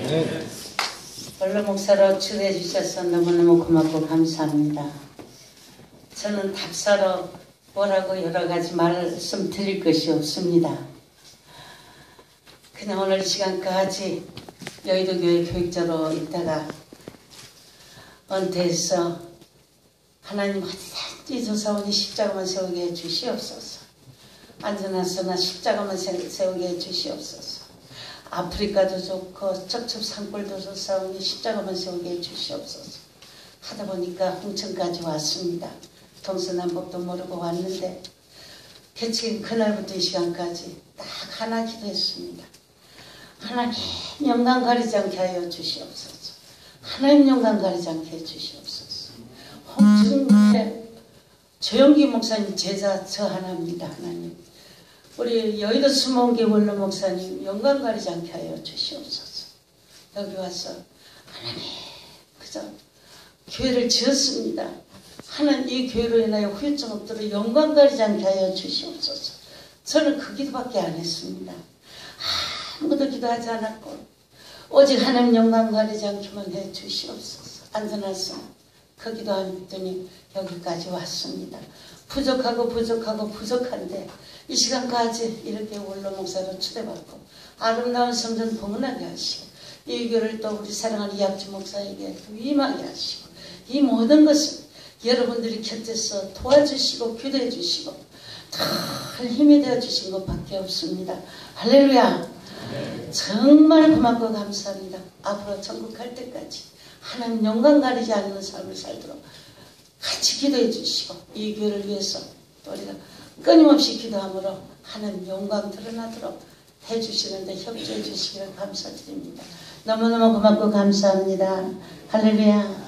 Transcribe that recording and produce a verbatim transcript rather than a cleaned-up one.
네. 원로 목사로 초대해 주셔서 너무너무 고맙고 감사합니다. 저는 답사로 뭐라고 여러 가지 말씀 드릴 것이 없습니다. 그냥 오늘 시간까지 여의도교회 교육자로 있다가 은퇴해서 하나님 어디든지 조사오니 십자가만 세우게 해 주시옵소서. 안전하서나 십자가만 세우게 해 주시옵소서. 아프리카도 좋고 첩첩 산골도 좋사오니 십자가만 세우게 해 주시옵소서. 하다 보니까 홍천까지 왔습니다. 동서남북도 모르고 왔는데 개척인 그날부터 이 시간까지 딱 하나 기도했습니다. 하나님 영광 가리지 않게 하여 주시옵소서. 하나님 영광 가리지 않게 해 주시옵소서. 홍천교회 조영기 목사님 제자 저 하나입니다. 하나님 우리 여의도 수목계 원로 목사님 영광 가리지 않게 하여 주시옵소서. 여기 와서 하나님 그저 교회를 지었습니다. 하나님 이 교회로 인하여 후유증 없도록 영광 가리지 않게 하여 주시옵소서. 저는 그 기도밖에 안 했습니다. 아무도 기도하지 않았고 오직 하나님 영광 가리지 않게만 해 주시옵소서. 안전하서 그 기도했더니 여기까지 왔습니다. 부족하고 부족하고 부족한데 이 시간까지 이렇게 원로 목사로 초대받고 아름다운 성전 봉헌하게 하시고 이 교회를 또 우리 사랑하는 이학주 목사에게 위임하게 하시고 이 모든 것을 여러분들이 곁에서 도와주시고 기도해 주시고 늘 힘이 되어 주신 것밖에 없습니다. 할렐루야. 네. 정말 고맙고 감사합니다. 앞으로 천국 갈 때까지 하나님 영광 가리지 않는 삶을 살도록 같이 기도해 주시고 이 교회를 위해서 또 우리가 끊임없이 기도함으로 하나님 영광 드러나도록 해주시는데 협조해 주시기를 감사드립니다. 너무너무 고맙고 감사합니다. 할렐루야.